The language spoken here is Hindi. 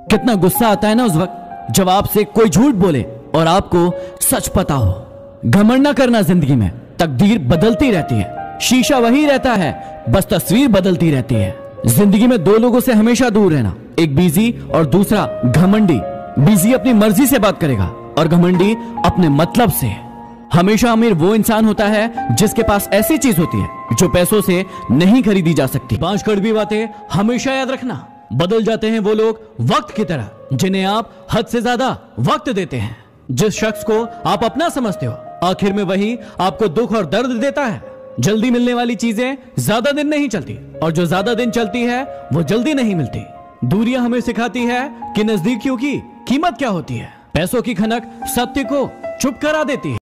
कितना गुस्सा आता है ना उस वक्त जब आपसे कोई झूठ बोले और आपको सच पता हो। घमंड ना करना, जिंदगी में तकदीर बदलती रहती है, शीशा वही रहता है, बस तस्वीर बदलती रहती है। जिंदगी में दो लोगों से हमेशा दूर रहना, एक बिजी और दूसरा घमंडी। बिजी अपनी मर्जी से बात करेगा और घमंडी अपने मतलब से। हमेशा अमीर वो इंसान होता है जिसके पास ऐसी चीज होती है जो पैसों से नहीं खरीदी जा सकती। 5 कड़वी बातें हमेशा याद रखना। बदल जाते हैं वो लोग वक्त की तरह जिन्हें आप हद से ज्यादा वक्त देते हैं। जिस शख्स को आप अपना समझते हो, आखिर में वही आपको दुख और दर्द देता है। जल्दी मिलने वाली चीजें ज्यादा दिन नहीं चलती और जो ज्यादा दिन चलती है वो जल्दी नहीं मिलती। दूरियां हमें सिखाती है कि नजदीकियों की कीमत क्या होती है। पैसों की खनक सत्य को चुप करा देती है।